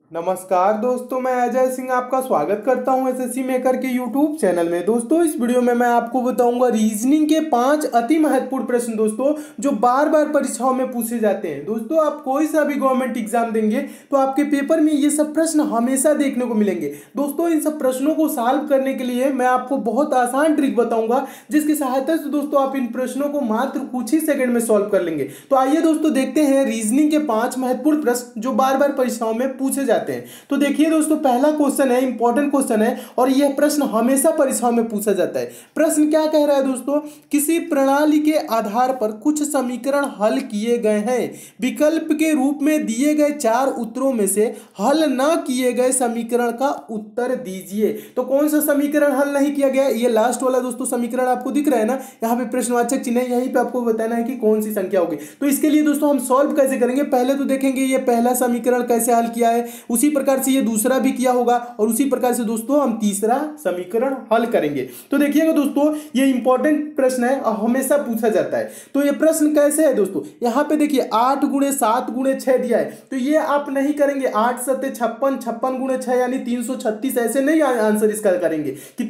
नमस्कार दोस्तों, मैं अजय सिंह आपका स्वागत करता हूं एसएससी मेकर के यूट्यूब चैनल में। दोस्तों इस वीडियो में मैं आपको बताऊंगा रीजनिंग के 5 अति महत्वपूर्ण प्रश्न दोस्तों जो बार बार परीक्षाओं में पूछे जाते हैं। दोस्तों आप कोई सा भी गवर्नमेंट एग्जाम देंगे तो आपके पेपर में ये सब प्रश्न हमेशा देखने को मिलेंगे। दोस्तों इन सब प्रश्नों को सॉल्व करने के लिए मैं आपको बहुत आसान ट्रिक बताऊंगा जिसकी सहायता से दोस्तों आप इन प्रश्नों को मात्र कुछ ही सेकंड में सॉल्व कर लेंगे। तो आइए दोस्तों देखते हैं रीजनिंग के 5 महत्वपूर्ण प्रश्न जो बार बार परीक्षाओं में पूछे जाते हैं। तो देखिए दोस्तों, पहला क्वेश्चन है, इंपॉर्टेंट क्वेश्चन है और यह प्रश्न हमेशा परीक्षाओं में पूछा जाता है। प्रश्न क्या कह रहा है दोस्तों, किसी प्रणाली के आधार पर कुछ समीकरण हल किए गए हैं, विकल्प के रूप में दिए गए 4 उत्तरों में से हल न किए गए समीकरण का उत्तर दीजिए। तो कौन सा समीकरण हल नहीं किया गया? ये लास्ट वाला दोस्तों समीकरण आपको दिख रहा है ना, यहाँ पे प्रश्नवाचक चिन्ह है, यहीं पे आपको बताना है कि कौन सी संख्या होगी। तो इसके लिए दोस्तों हम सॉल्व कैसे करेंगे, पहले तो देखेंगे ये पहला समीकरण कैसे हल किया है, उसी प्रकार से ये दूसरा भी किया होगा और उसी प्रकार से दोस्तों हम तीसरा समीकरण हल करेंगे। तो देखिएगा दोस्तों, ये इंपॉर्टेंट प्रश्न है और हमेशा पूछा जाता है। तो ये प्रश्न कैसे है दोस्तों, यहाँ पे देखिए 8 गुणे 7 गुणे 6 दिया है, तो ये आप नहीं करेंगे 8 सत्ते 56, 56 गुणे 6 यानी 336, ऐसे नहीं आंसर इसका करेंगे कि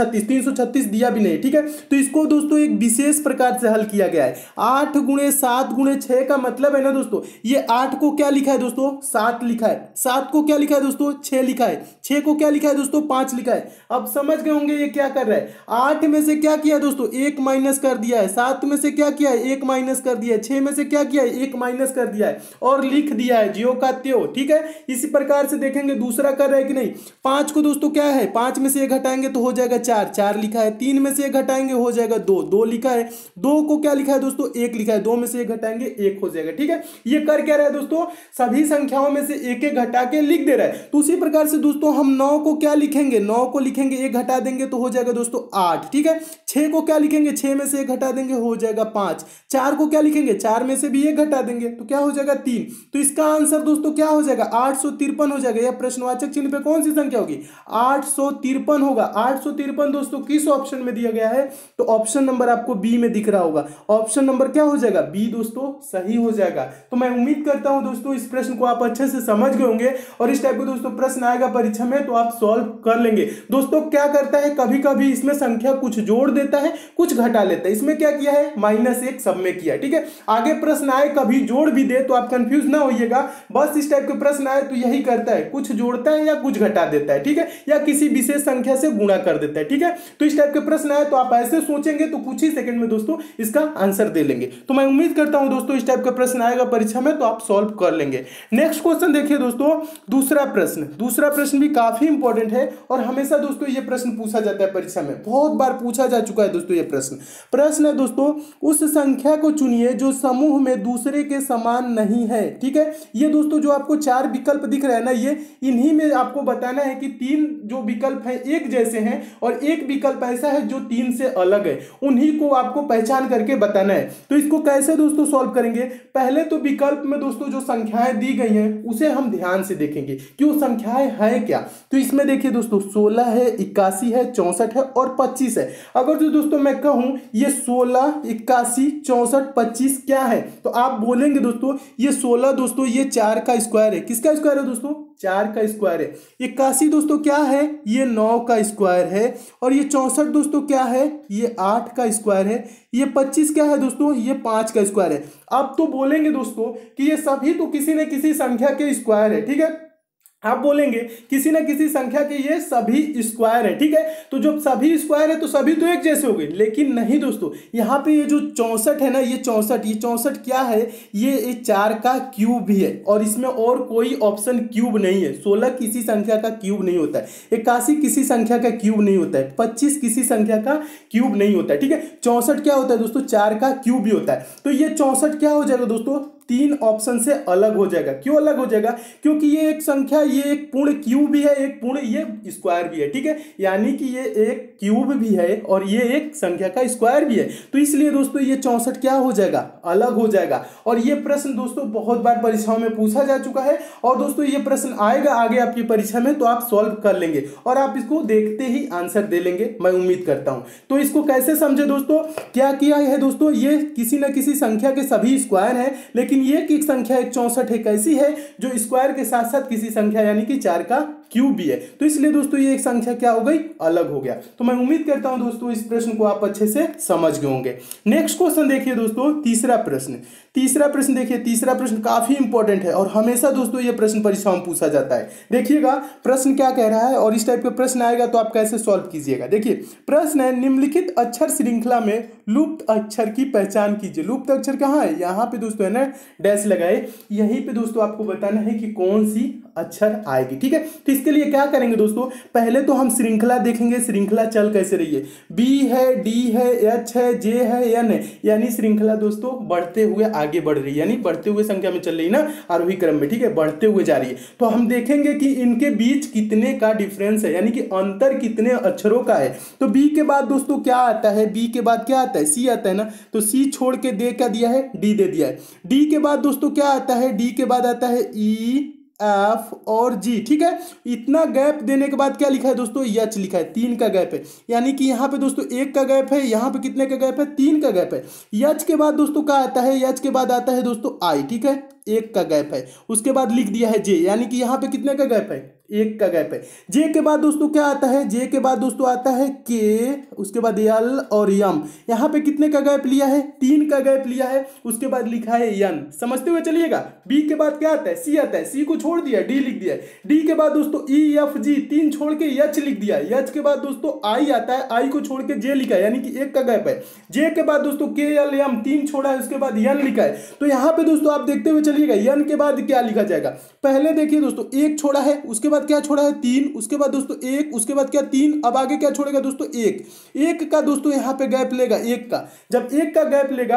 336 दिया भी नहीं, ठीक है। तो इसको दोस्तों एक विशेष प्रकार से हल किया गया है। 8 गुणे 7 गुणे 6 का मतलब है ना दोस्तों, ये 8 को क्या लिखा है दोस्तों, 7 लिखा है, 7 को क्या लिखा है दोस्तों, 6 लिखा है, 6 को क्या लिखा है दोस्तों, 5 लिखा है। अब समझ गए होंगे ये क्या कर रहा है, 8 में से क्या किया दोस्तों, 1 माइनस कर दिया है, 7 में से क्या किया है, 1 माइनस कर दिया है, 6 में से क्या किया है, 1 माइनस कर दिया है और लिख दिया है ज्यों का त्यों, ठीक है। इसी प्रकार से देखेंगे दूसरा कर रहा है कि नहीं, 5 को दोस्तों क्या है, 5 में से 1 घटाएंगे तो हो जाएगा 4, 4 लिखा है, 3 में से 1 घटाएंगे हो जाएगा 2, 2 लिखा है, 2 को क्या लिखा है दोस्तों, 1 लिखा है, 2 में से 1 घटाएंगे 1 हो जाएगा, ठीक है। ये कर क्या रहा है दोस्तों, सभी संख्याओं में से एक एक घटा के लिख दे रहा है। तो उसी प्रकार से दोस्तों हम 9 को क्या लिखेंगे, 9 को लिखेंगे 1 घटा देंगे तो हो जाएगा दोस्तों 8, ठीक है। 6 को क्या लिखेंगे, 6 में से 1 घटा देंगे हो जाएगा 5, 4 को क्या लिखेंगे, 4 में से भी 1 घटा देंगे तो क्या हो जाएगा 3। तो इसका आंसर दोस्तों क्या हो जाएगा, 853 हो जाएगा। यह प्रश्नवाचक चिन्ह पे कौन सी संख्या होगी, 853 होगा। 853 दोस्तों किस ऑप्शन में दिया गया है, तो ऑप्शन नंबर आपको बी में दिख रहा होगा, ऑप्शन नंबर क्या हो जाएगा, बी दोस्तों सही हो जाएगा। तो मैं उम्मीद करता हूं दोस्तों इस प्रश्न को आप अच्छे से समझ गए होंगे और इस टाइप का दोस्तों प्रश्न आएगा परीक्षा में तो आप सॉल्व कर लेंगे। दोस्तों क्या करता है, कभी कभी इसमें संख्या कुछ जोड़ देता है कुछ घटा लेता है, इसमें क्या किया है, -1 सब में किया, ठीक है। आगे प्रश्न आए कभी जोड़ भी दे तो आप कंफ्यूज ना होइएगा, बस इस टाइप के प्रश्न आए तो यही करता है, कुछ जोड़ता है या कुछ घटा देता है, ठीक है, या किसी विशेष संख्या से गुणा कर देता है, ठीक है। तो इस टाइप के प्रश्न आए तो आप ऐसे सोचेंगे तो कुछ ही सेकंड में दोस्तों इसका आंसर दे लेंगे। तो मैं उम्मीद करता हूं दोस्तों इस टाइप का प्रश्न आएगा परीक्षा में तो आप सॉल्व कर लेंगे। नेक्स्ट क्वेश्चन देखिए दोस्तों, दूसरा प्रश्न भी काफी इंपॉर्टेंट है और हमेशा दोस्तों ये प्रश्न पूछा जाता है परीक्षा में, बहुत बार पूछा जा चुका है दोस्तों। ये प्रश्न है दोस्तों, उस संख्या को चुनिए जो समूह में दूसरे के समान नहीं है, ठीक है। ये दोस्तों जो आपको 4 विकल्प दिख रहा है ना, ये इन्हीं में आपको बताना है कि 3 जो विकल्प है एक जैसे हैं और एक विकल्प ऐसा है जो 3 से अलग है, उन्हीं को आपको पहचान करके बताना है। तो इसको कैसे दोस्तों सॉल्व करेंगे, पहले तो विकल्प में दोस्तों जो संख्याएं दी गई हैं उसे हम ध्यान से देखेंगे कि वो संख्याएं हैं क्या। तो इसमें देखिए दोस्तों 16 है, 81 है, 64 है और 25 है। अगर जो दोस्तों मैं कहूं ये 16, 81, 64, 25 क्या है, तो आप बोलेंगे दोस्तों ये 16 दोस्तों ये 4 का स्क्वायर है। किसका स्क्वायर है दोस्तों, 4 का स्क्वायर है। 81 दोस्तों क्या है, ये 9 का स्क्वायर है और ये 64 दोस्तों क्या है, ये 8 का स्क्वायर है। ये 25 क्या है दोस्तों, ये 5 का स्क्वायर है। आप तो बोलेंगे दोस्तों कि ये सभी तो किसी न किसी संख्या के स्क्वायर है, ठीक है। आप बोलेंगे किसी ना किसी संख्या के ये सभी स्क्वायर है, ठीक है। तो जब सभी स्क्वायर है तो सभी तो एक जैसे हो गए, लेकिन नहीं दोस्तों, यहाँ पे ये जो 64 है ना, ये 64 क्या है, ये 4 का क्यूब भी है और इसमें और कोई ऑप्शन क्यूब नहीं है। 16 किसी संख्या का क्यूब नहीं होता है, 81 किसी संख्या का क्यूब नहीं होता है, 25 किसी संख्या का क्यूब नहीं होता है, ठीक है। 64 क्या होता है दोस्तों, 4 का क्यूब भी होता है। तो ये 64 क्या हो जाएगा दोस्तों, 3 ऑप्शन से अलग हो जाएगा। क्यों अलग हो जाएगा, क्योंकि ये एक संख्या, ये एक पूर्ण क्यूब भी है, एक पूर्ण ये स्क्वायर भी है, ठीक है। यानी कि ये एक क्यूब भी है और ये एक संख्या का स्क्वायर भी है, तो इसलिए दोस्तों ये 64 क्या हो जाएगा, अलग हो जाएगा। और ये प्रश्न दोस्तों बहुत बार परीक्षाओं में पूछा जा चुका है और दोस्तों ये प्रश्न आएगा आगे आपकी परीक्षा में तो आप सॉल्व कर लेंगे और आप इसको देखते ही आंसर दे लेंगे, मैं उम्मीद करता हूं। तो इसको कैसे समझे दोस्तों, क्या किया है दोस्तों, ये किसी न किसी संख्या के सभी स्क्वायर है, लेकिन लेकिन ये एक संख्या एक 64 एक ऐसी है जो स्क्वायर के साथ साथ किसी संख्या यानी कि 4 का क्यूब भी है, तो इसलिए दोस्तों ये एक संख्या क्या हो गई, अलग हो गया। तो मैं उम्मीद करता हूं दोस्तों इस प्रश्न को आप अच्छे से समझ गए होंगे। नेक्स्ट क्वेश्चन देखिए दोस्तों, तीसरा प्रश्न देखिए, तीसरा प्रश्न काफी इंपॉर्टेंट है और हमेशा दोस्तों ये प्रश्न परीक्षा में पूछा जाता है। देखिएगा प्रश्न क्या कह रहा है और इस टाइप का प्रश्न आएगा तो आप कैसे सॉल्व कीजिएगा। देखिए प्रश्न है, निम्नलिखित अक्षर श्रृंखला में लुप्त अक्षर की पहचान कीजिए। लुप्त अक्षर कहाँ है, यहाँ पे दोस्तों है ना डैश लगाए, यहीं पे दोस्तों आपको बताना है कि कौन सी अक्षर आएगी। ठीक है, तो इसके लिए क्या करेंगे दोस्तों, पहले तो हम श्रृंखला देखेंगे, श्रृंखला चल कैसे रही है, बी है, डी है, एच है, जे है, एन है, यानी श्रृंखला दोस्तों बढ़ते हुए आगे बढ़ रही है, यानी बढ़ते हुए संख्या में चल रही है ना, आरोही क्रम में। ठीक है, बढ़ते हुए जा रही है। तो हम देखेंगे कि इनके बीच कितने का डिफरेंस है, यानी कि अंतर कितने अक्षरों का है। तो बी के बाद दोस्तों क्या आता है, बी के बाद क्या आता है, सी आता है ना, तो सी छोड़ के दे क्या दिया है, डी दे दिया है। डी के बाद दोस्तों क्या आता है, डी के बाद आता है ई, एफ और जी। ठीक है, इतना गैप देने के बाद क्या लिखा है दोस्तों, एच लिखा है, 3 का गैप है, यानी कि यहाँ पे दोस्तों 1 का गैप है, यहाँ पे कितने का गैप है, 3 का गैप है। एच के बाद दोस्तों क्या आता है, एच के बाद आता है दोस्तों आई। ठीक है, 1 का गैप है, उसके बाद लिख दिया है जे, यानी कि यहाँ पे कितने का गैप है, 1 का गैप है। जे के बाद दोस्तों क्या आता है, जे के बाद दोस्तों आता है के, उसके बाद एल और यम, यहाँ पे कितने का गैप लिया है, 3 का गैप लिया है, उसके बाद लिखा है एन। समझते हुए चलिएगा। बी के बाद क्या आता है, सी आता है, सी को छोड़ दिया, डी लिख दिया। डी के बाद दोस्तों ई, एफ, जी, 3 छोड़ के एच लिख दिया। एच के बाद दोस्तों आई आता है, आई को छोड़ के जे लिखा है, यानी कि 1 का गैप है। जे के बाद दोस्तों के, एल, एम, 3 छोड़ा है, उसके बाद एन लिखा है। तो यहाँ पे दोस्तों आप देखते हुए चलिएगा, एन के बाद क्या लिखा जाएगा, पहले देखिए दोस्तों 1 छोड़ा है, उसके बाद क्या छोड़ा है, 3, उसके बाद दोस्तों 1, उसके बाद क्या 3, अब आगे क्या छोड़ेगा दोस्तों 1 का दोस्तों यहाँ पे गैप लेगा 1 का। जब 1 का गैप लेगा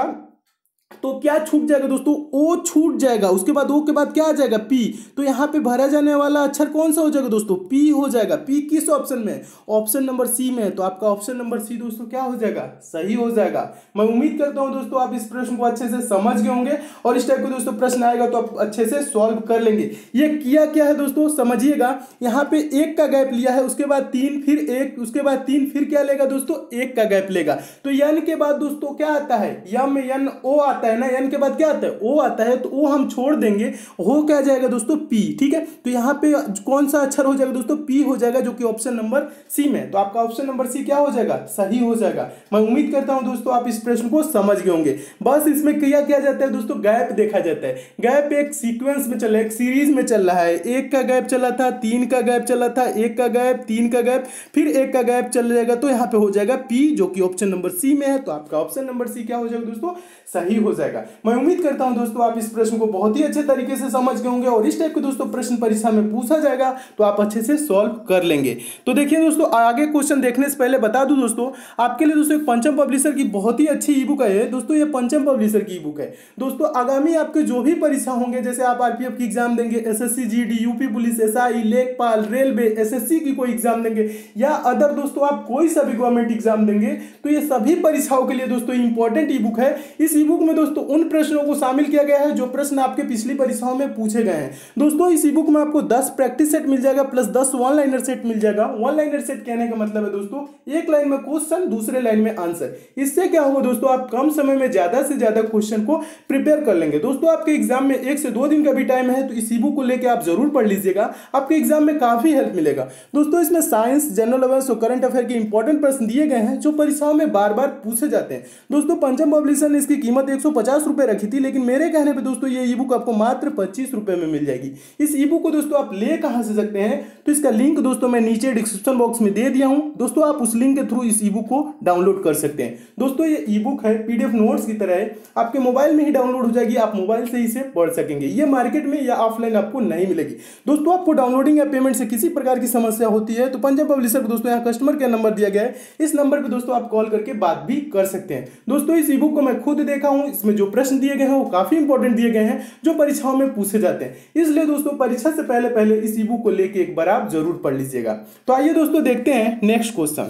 तो क्या छूट जाएगा दोस्तों, ओ छूट जाएगा, उसके बाद ओ के बाद क्या आ जाएगा, पी। तो यहाँ पे भरा जाने वाला अक्षर कौन सा हो जाएगा दोस्तों, पी हो जाएगा। पी किस ऑप्शन में, ऑप्शन नंबर सी में, तो आपका ऑप्शन नंबर सी दोस्तों क्या हो जाएगा, सही हो जाएगा। मैं उम्मीद करता हूं दोस्तों आप इस प्रश्न को अच्छे से समझ गए होंगे और इस टाइप का दोस्तों प्रश्न आएगा तो आप अच्छे से सॉल्व कर लेंगे। ये किया क्या है दोस्तों, समझिएगा, यहाँ पे 1 का गैप लिया है, उसके बाद 3, फिर 1, उसके बाद 3, फिर क्या लेगा दोस्तों, 1 का गैप लेगा। तो एन के बाद दोस्तों क्या आता है, यम, एन, ओ आता है ना, एन के बाद क्या आता है, ओ आता है, तो ओ हम छोड़ देंगे, हो क्या जाएगा दोस्तों, पी। ठीक है, तो यहाँ पे कौन सा अक्षर हो जाएगा दोस्तों, पी हो जाएगा, जो कि ऑप्शन नंबर सी में। तो आपका ऑप्शन नंबर सी क्या हो जाएगा, सही हो जाएगा। मैं उम्मीद करता हूं दोस्तों आप इस प्रश्न को समझ गए होंगे। बस इसमें क्या किया जाता है दोस्तों, गैप देखा जाता है। गैप एक सीक्वेंस में चल रहा है, एक सीरीज में चल रहा है। 1 का गैप चला था, 3 का गैप चला था, 1 का गैप, 3 का गैप, फिर 1 का गैप चल जाएगा, तो यहाँ पे हो जाएगा पी, जो कि ऑप्शन नंबर सी में है। तो आपका ऑप्शन नंबर सी क्या हो जाएगा दोस्तों, सही हो जाएगा। मैं उम्मीद करता हूं दोस्तों आप इस प्रश्न को बहुत ही अच्छे तरीके से समझ गए होंगे और इस टाइप के दोस्तों प्रश्न परीक्षा में पूछा जाएगा तो आप अच्छे से सॉल्व कर लेंगे। तो देखिए दोस्तों, आगे क्वेश्चन देखने से पहले बता दूं दोस्तों, आपके लिए दोस्तों एक पंचम पब्लिशर की बहुत ही अच्छी ई बुक है दोस्तों। ये पंचम पब्लिशर की ई बुक है दोस्तों। आगामी आपके जो भी परीक्षा होंगे, जैसे आप आरपीएफ की एग्जाम देंगे, SSC GD, UP police, SI, लेखपाल, रेलवे, एसएससी की कोई एग्जाम देंगे या अदर दोस्तों आप कोई सा भी गवर्नमेंट एग्जाम देंगे, तो ये सभी परीक्षाओं के लिए दोस्तों इंपॉर्टेंट ई बुक है। इस ई बुक में दोस्तों उन प्रश्नों को शामिल किया गया है जो प्रश्न आपके पिछली परीक्षाओं में पूछे गए हैं। दोस्तों इस ई बुक में आपको 10 प्रैक्टिस सेट मिल जाएगा प्लस 10 वन लाइनर सेट मिल जाएगा। वन लाइनर सेट कहने का मतलब है दोस्तों, एक लाइन में क्वेश्चन, दूसरे लाइन में आंसर। इससे क्या होगा दोस्तों, आप कम समय में ज्यादा से ज्यादा क्वेश्चन को प्रिपेयर कर लेंगे। दोस्तों आपके एग्जाम में 1 से 2 दिन का भी टाइम है, तो इस ई बुक को लेकर आप जरूर पढ़ लीजिएगा, आपके एग्जाम में काफी हेल्प मिलेगा। दोस्तों इसमें साइंस, जनरल अवेयरनेस और करंट अफेयर के इंपॉर्टेंट प्रश्न दिए गए हैं जो परीक्षाओं में बार बार पूछे जाते हैं। दोस्तों पंचम पब्लिशर ने इसकी कीमत 150 रुपए रखी थी, लेकिन मेरे कहने पे दोस्तों ये ई बुक आपको मात्र 25 रुपए में मिल जाएगी। इस ई बुक को दोस्तों आप ले कहां से सकते हैं, तो इसका लिंक दोस्तों मैं नीचे डिस्क्रिप्शन बॉक्स में दे दिया हूं दोस्तों, आप उस लिंक के थ्रू इस ई बुक को डाउनलोड कर सकते हैं। दोस्तों ये ई बुक है, पीडीएफ नोट्स की तरह है, आपके मोबाइल में ही डाउनलोड हो जाएगी, आप मोबाइल से इसे पढ़ सकेंगे। ये मार्केट में या ऑफलाइन आपको नहीं मिलेगी। दोस्तों आपको डाउनलोडिंग या पेमेंट से किसी प्रकार की समस्या होती है तो पंचम पब्लिशर को दोस्तों यहाँ कस्टमर केयर नंबर दिया गया है, इस नंबर पर दोस्तों आप कॉल करके बात भी कर सकते हैं। दोस्तों इस ई बुक को मैं खुद देखा हूं, इसमें जो प्रश्न दिए गए हैं वो काफी इंपॉर्टेंट दिए गए हैं जो परीक्षाओं में पूछे जाते हैं। इसलिए दोस्तों परीक्षा से पहले इस ई बुक को लेके एक बार आप जरूर पढ़ लीजिएगा। तो आइए दोस्तों देखते हैं नेक्स्ट क्वेश्चन।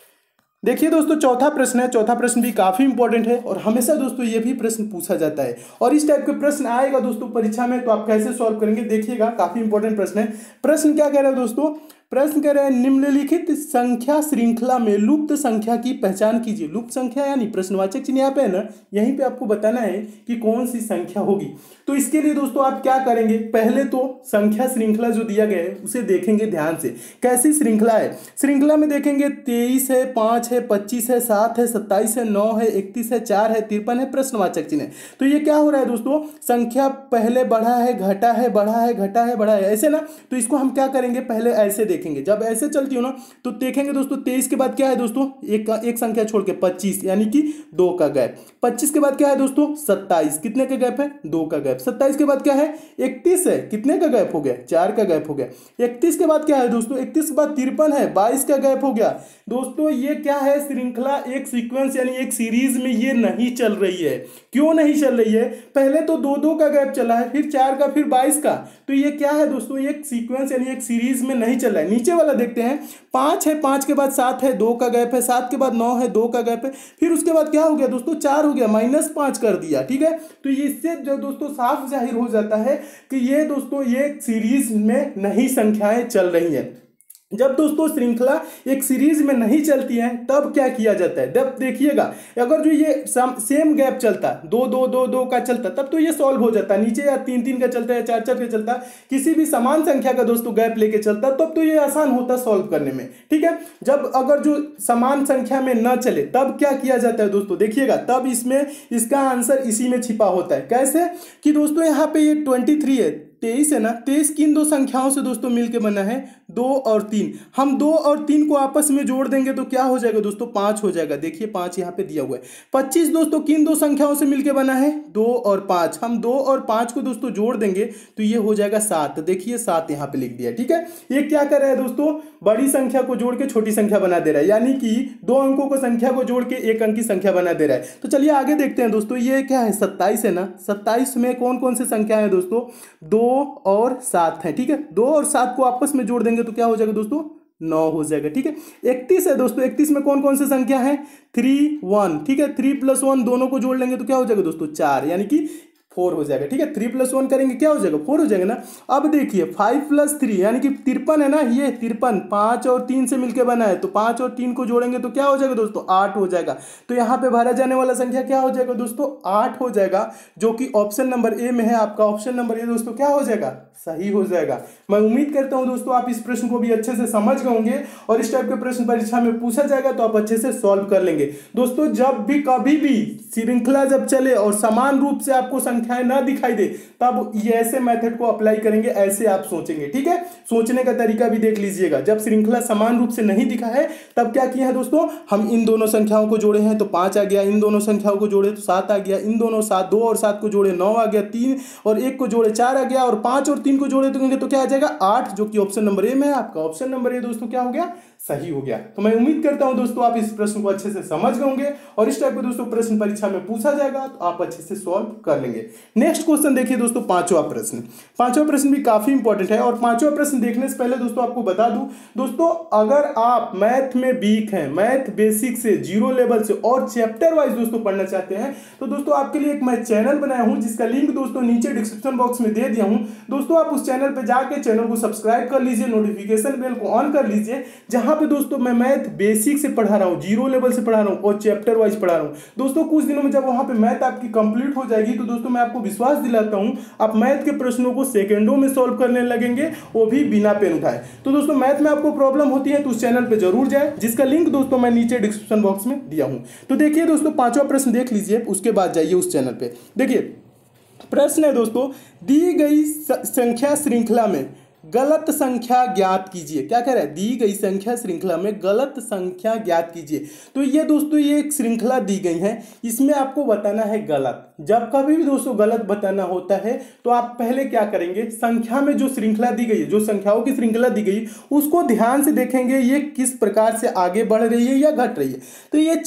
देखिए दोस्तों चौथा प्रश्न है, चौथा प्रश्न भी काफी इंपॉर्टेंट है और हमेशा दोस्तों ये भी प्रश्न पूछा जाता है और इस टाइप के प्रश्न आएगा दोस्तों परीक्षा में, तो आप कैसे सॉल्व करेंगे देखिएगा, काफी इंपॉर्टेंट प्रश्न है। प्रश्न क्या कह रहा है दोस्तों, प्रश्न कह रहे हैं निम्नलिखित संख्या श्रृंखला में लुप्त संख्या की पहचान कीजिए। लुप्त संख्या यानी प्रश्नवाचक चिन्ह यहाँ पे है ना, यहीं पे आपको बताना है कि कौन सी संख्या होगी। तो इसके लिए दोस्तों आप क्या करेंगे, पहले तो संख्या श्रृंखला जो दिया गया है उसे देखेंगे ध्यान से। कैसी श्रृंखला है, श्रृंखला में देखेंगे 23 है, 5 है, 25 है, 7 है, 27 है, 9 है, 31 है, 4 है, 53 है, प्रश्नवाचक चिन्ह है। तो ये क्या हो रहा है दोस्तों, संख्या पहले बढ़ा है, घटा है, बढ़ा है, घटा है, बढ़ा है, ऐसे ना। तो इसको हम क्या करेंगे, पहले ऐसे देखेंगे। जब ऐसे चलती हो ना तो देखेंगे दोस्तों 23 के बाद क्या है दोस्तों, एक संख्या छोड़ के 25 यानी कि 2 का गैप। 25 के बाद क्या है दोस्तों 27, कितने का गैप है, 2 का गैप। 27 के बाद क्या है 31 है, कितने का गैप हो गया, 4 का गैप हो गया। 31 के बाद क्या है दोस्तों, 31 के बाद 53 है, 22 का गैप हो गया। दोस्तों ये क्या है, श्रृंखला एक सीक्वेंस यानी एक सीरीज में ये नहीं चल रही है। क्यों नहीं चल रही है, पहले तो 2-2 का गैप चला है, फिर 4 का, फिर 22 का। तो ये क्या है दोस्तों, एक सीक्वेंस यानी एक सीरीज में नहीं चल रहा है। नीचे वाला देखते हैं, 5 है, 5 के बाद 7 है, 2 का गैप है, 7 के बाद 9 है, 2 का गैप है, फिर उसके बाद क्या हो गया दोस्तों 4 हो गया, -5 कर दिया। ठीक है, तो ये इससे जो दोस्तों साफ जाहिर हो जाता है कि ये दोस्तों ये सीरीज में नहीं संख्याएं चल रही हैं। जब दोस्तों श्रृंखला एक सीरीज में नहीं चलती है तब क्या किया जाता है, जब देखिएगा अगर जो ये सेम गैप चलता 2-2-2-2 का चलता तब तो ये सॉल्व हो जाता, नीचे या 3-3 का चलता है, 4-4 का चलता, किसी भी समान संख्या का दोस्तों गैप लेके चलता तब तो ये आसान होता सॉल्व करने में। ठीक है, जब अगर जो समान संख्या में न चले तब क्या किया जाता है दोस्तों, देखिएगा तब इसमें इसका आंसर इसी में छिपा होता है। कैसे कि दोस्तों यहाँ पे ये 23 है, 23 है ना, 23 किन दो संख्याओं से दोस्तों मिलके बना है, 2 और 3। हम 2 और 3 को आपस में जोड़ देंगे तो क्या हो जाएगा दोस्तों 5 हो जाएगा। देखिए 5 यहाँ पे दिया हुआ है। 25 दोस्तों किन दो संख्याओं से मिलके बना है, 2 और 5। हम 2 और 5 को दोस्तों जोड़ देंगे तो ये हो जाएगा 7। देखिए 7 यहाँ पे लिख दिया। ठीक है, ये क्या कर रहा है दोस्तों, बड़ी संख्या को जोड़ के छोटी संख्या बना दे रहा है, यानी कि 2 अंकों को संख्या को जोड़ के 1 अंक की संख्या बना दे रहा है। तो चलिए आगे देखते हैं दोस्तों, ये क्या है 27 है ना, 27 में कौन कौन सी संख्या है दोस्तों, 2 और 7 है। ठीक है, 2 और 7 को आपस में जोड़ देंगे तो क्या हो जाएगा दोस्तों 9 हो जाएगा। ठीक है, 31 है दोस्तों, 31 में कौन कौन सी संख्या है, 3, 1। ठीक है, 3 + 1 दोनों को जोड़ लेंगे तो क्या हो जाएगा दोस्तों 4 यानी कि 4 हो जाएगा। ठीक है, 3 + 1 करेंगे क्या हो जाएगा 4 हो जाएगा ना। अब देखिए 5 + 3 यानी कि 53 है ना, ये 53 5 और 3 से मिलकर बना है तो 5 और 3 को जोड़ेंगे तो क्या हो जाएगा दोस्तों 8 हो जाएगा। तो यहाँ पे भरा जाने वाला संख्या क्या हो जाएगा दोस्तों 8 हो जाएगा, जो कि ऑप्शन नंबर ए में है। आपका ऑप्शन नंबर ए दोस्तों क्या हो जाएगा, सही हो जाएगा। मैं उम्मीद करता हूं दोस्तों आप इस प्रश्न को भी अच्छे से समझ गए होंगे और इस टाइप के प्रश्न परीक्षा में पूछा जाएगा तो आप अच्छे से सॉल्व कर लेंगे। दोस्तों जब भी कभी भी श्रृंखला जब चले और समान रूप से आपको संख्याएं ना दिखाई दे तब ये ऐसे मेथड को अप्लाई करेंगे, ऐसे आप सोचेंगे। ठीक है, सोचने का तरीका भी देख लीजिएगा। जब श्रृंखला समान रूप से नहीं दिखा है तब क्या किया है दोस्तों, हम इन दोनों संख्याओं को जोड़े हैं तो 5 आ गया, इन दोनों संख्याओं को जोड़े तो 7 आ गया, इन दोनों 2 और 7 को जोड़े 9 आ गया, 3 और 1 को जोड़े 4 आ गया, और 5 और 3 को जोड़े तो क्या आ जाएगा 8, जो कि ऑप्शन नंबर ए में है। आपका ऑप्शन नंबर ए दोस्तों क्या हो गया, सही हो गया। तो मैं उम्मीद करता हूं दोस्तों आप इस प्रश्न को अच्छे से समझ गए होंगे और इस टाइप के दोस्तों प्रश्न परीक्षा में पूछा जाएगा तो आप अच्छे से सॉल्व कर लेंगे। नेक्स्ट क्वेश्चन देखिए दोस्तों, पांचवा प्रश्न। पांचवा प्रश्न भी काफी इंपॉर्टेंट है और पांचवा प्रश्न देखने से पहले दोस्तों आपको बता दूं दोस्तों, अगर आप मैथ में वीक हैं, मैथ बेसिक से, जीरो लेवल से और चैप्टर वाइज दोस्तों पढ़ना चाहते हैं तो दोस्तों आपके लिए एक मैं चैनल बनाया हूं जिसका लिंक दोस्तों नीचे डिस्क्रिप्शन बॉक्स में दे दिया हूं। दोस्तों आप उस चैनल पर जाके चैनल को सब्सक्राइब कर लीजिए, नोटिफिकेशन बेल को ऑन कर लीजिए, जहां पे दोस्तों मैं मैथ बेसिक से पढ़ा रहा हूं, जीरो लेवल से पढ़ा रहा हूं और चैप्टर वाइज पढ़ा रहा हूं। दोस्तों कुछ दिनों में जब वहां पे मैथ आपकी कंप्लीट हो जाएगी तो दोस्तों मैं आपको विश्वास दिलाता हूं आप मैथ के प्रश्नों को सेकंडों में सॉल्व करने लगेंगे, वो भी बिना पेन उठाए। तो दोस्तों मैथ में आपको प्रॉब्लम होती है तो उस चैनल पे जरूर जाए, जिसका लिंक दोस्तों मैं नीचे डिस्क्रिप्शन बॉक्स में दिया हूं। तो देखिए दोस्तों पांचवा प्रश्न देख लीजिए, उसके बाद जाइए उस चैनल पे। देखिए प्रश्न है दोस्तों, दी गई संख्या श्रृंखला में गलत संख्या ज्ञात कीजिए। क्या कह रहा है, दी गई संख्या श्रृंखला में गलत संख्या ज्ञात कीजिए। तो ये दोस्तों ये एक श्रृंखला दी गई है, इसमें आपको बताना है गलत। जब कभी भी दोस्तों गलत बताना होता है तो आप पहले क्या करेंगे, संख्या में जो श्रृंखला दी गई है, जो संख्याओं की श्रृंखला दी गई उसको ध्यान से देखेंगे ये किस प्रकार से आगे बढ़ रही है या घट रही है। तो ये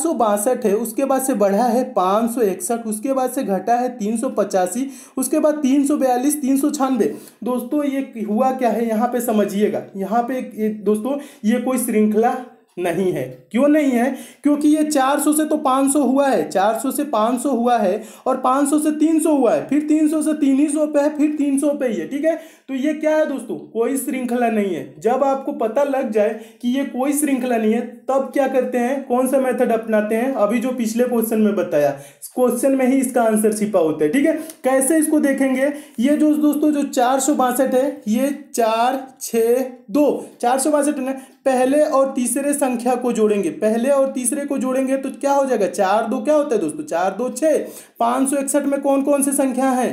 462 है, उसके बाद से बढ़ा है 561, उसके बाद से घटा है 385, उसके बाद 342, 396। दोस्तों ये हुआ क्या है यहाँ पे समझिएगा, यहाँ पे दोस्तों ये कोई श्रृंखला नहीं है। क्यों नहीं है? क्योंकि ये 400 से तो 500 हुआ है, 400 से 500 हुआ है, और 500 से 300 हुआ है, फिर 300 से 300 पे है, फिर 300 पे ही है। ठीक है, तो ये क्या है दोस्तों? कोई श्रृंखला नहीं है। जब आपको पता लग जाए कि ये कोई श्रृंखला नहीं है, तब क्या करते हैं, कौन सा मेथड अपनाते हैं? अभी जो पिछले क्वेश्चन में बताया, क्वेश्चन में ही इसका आंसर छिपा होता है। ठीक है, कैसे इसको देखेंगे? ये जो दोस्तों जो 462 है, ये 4 6 2 462 है ना, पहले और तीसरे संख्या को जोड़ेंगे, पहले और तीसरे को जोड़ेंगे तो क्या हो जाएगा? 4 2 क्या होता है दोस्तों? 4 2 6। 561 में कौन कौन सी संख्या है?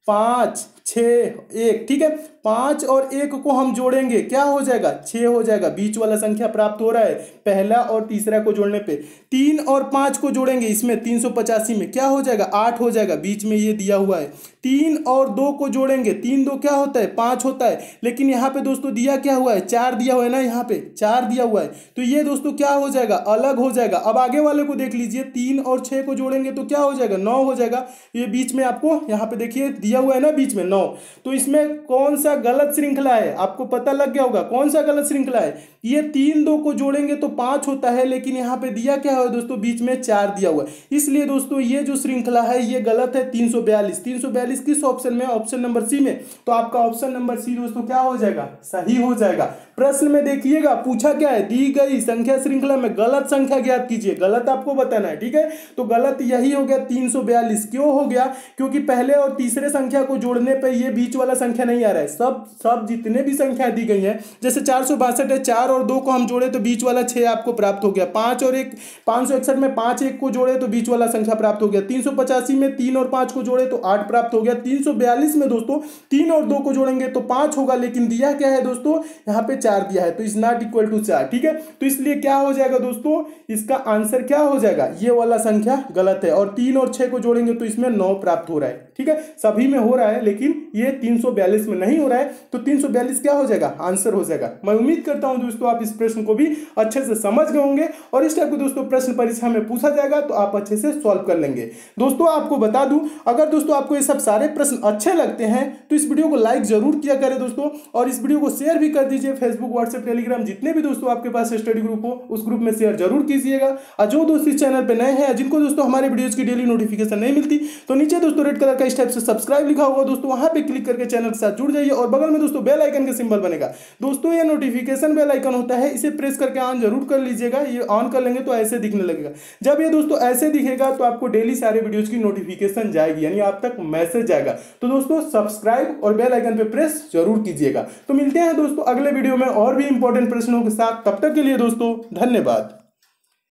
5 6 1। ठीक है, 5 और 1 को हम जोड़ेंगे, क्या हो जाएगा? 6 हो जाएगा। बीच वाला संख्या प्राप्त हो रहा है पहला और तीसरा को जोड़ने पे। 3 और 5 को जोड़ेंगे इसमें 385 में, क्या हो जाएगा? 8 हो जाएगा। बीच में ये दिया हुआ है। 3 और 2 को जोड़ेंगे, 3 2 क्या होता है? 5 होता है। लेकिन यहाँ पे दोस्तों दिया क्या हुआ है? 4 दिया हुआ है ना, यहाँ पे 4 दिया हुआ है, तो ये दोस्तों क्या हो जाएगा? अलग हो जाएगा। अब आगे वाले को देख लीजिए, 3 और 6 को जोड़ेंगे तो क्या हो जाएगा? 9 हो जाएगा। ये बीच में आपको यहाँ पे देखिए दिया हुआ है ना, बीच में 9। तो इसमें कौन सा गलत श्रृंखला है? आपको पता लग गया होगा कौन सा गलत श्रृंखला है। ये 3 2 को जोड़ेंगे तो 5 होता है, लेकिन यहाँ पे दिया क्या है दोस्तों? बीच में 4 दिया हुआ है। इसलिए दोस्तों ये जो श्रृंखला है ये गलत है। 342 342 किस ऑप्शन में? ऑप्शन नंबर सी में। तो आपका ऑप्शन नंबर सी दोस्तों क्या हो जाएगा? सही हो जाएगा। प्रश्न में देखिएगा पूछा क्या है, दी गई संख्या श्रृंखला में गलत संख्या ज्ञात कीजिए। गलत आपको बताना है। ठीक है, तो गलत यही हो गया 342। क्यों हो गया? क्योंकि पहले और तीसरे संख्या को जोड़ने पे ये बीच वाला संख्या नहीं आ रहा है। सब जितने भी संख्या दी गई हैं, जैसे 462 है, 4 और 2 को हम जोड़े तो बीच वाला 6 आपको प्राप्त हो गया। 5 और 1 561 में 5 1 को जोड़े तो बीच वाला संख्या प्राप्त हो गया। 385 में 3 और 5 को जोड़े तो 8 प्राप्त हो गया। 342 में दोस्तों 3 और 2 को जोड़ेंगे तो 5 होगा, लेकिन दिया क्या है दोस्तों? यहाँ पे 4 दिया है, तो इज नॉट इक्वल टू 4। ठीक है, तो इसलिए क्या हो जाएगा दोस्तों? इसका आंसर क्या हो जाएगा? ये वाला संख्या गलत है। और 3 और 6 को जोड़ेंगे तो इसमें 9 प्राप्त हो रहा है। ठीक है, सभी में हो रहा है, लेकिन ये 342 में नहीं हो रहा है, तो 342 क्या हो जाएगा? आंसर हो जाएगा। मैं उम्मीद करता हूं दोस्तों आप इस प्रश्न को भी अच्छे से समझ गए होंगे, और इस टाइप को दोस्तों प्रश्न परीक्षा में पूछा जाएगा तो आप अच्छे से सॉल्व कर लेंगे। दोस्तों आपको बता दूं, अगर दोस्तों आपको ये सब सारे प्रश्न अच्छे लगते हैं तो इस वीडियो को लाइक जरूर किया करें दोस्तों, और इस वीडियो को शेयर भी कर दीजिए। फेसबुक, व्हाट्सएप, टेलीग्राम, जितने भी दोस्तों आपके पास स्टडी ग्रुप हो उस ग्रुप में शेयर जरूर कीजिएगा। और जो दोस्त इस चैनल पे नए हैं, जिनको दोस्तों हमारे वीडियोस की डेली नोटिफिकेशन नहीं मिलती, तो नीचे दोस्तों रेड कलर का इस टाइप से सब्सक्राइब लिखा होगा दोस्तों, वहां पे क्लिक करके चैनल के साथ जुड़ जाइए। और बगल में दोस्तों बेल आइकन का सिंबल बनेगा दोस्तों, ये नोटिफिकेशन बेल आइकन होता है, इसे प्रेस करके ऑन जरूर कर लीजिएगा। ये ऑन कर लेंगे तो ऐसे दिखने लगेगा। जब ये दोस्तों ऐसे दिखेगा तो आपको डेली सारे वीडियोस की नोटिफिकेशन जाएगी, यानी आप तक मैसेज जाएगा। तो दोस्तों सब्सक्राइब और बेल आइकन पे प्रेस जरूर कीजिएगा। तो मिलते हैं दोस्तों अगले वीडियो में और भी इंपॉर्टेंट प्रश्नों के साथ। तब तक के लिए दोस्तों धन्यवाद।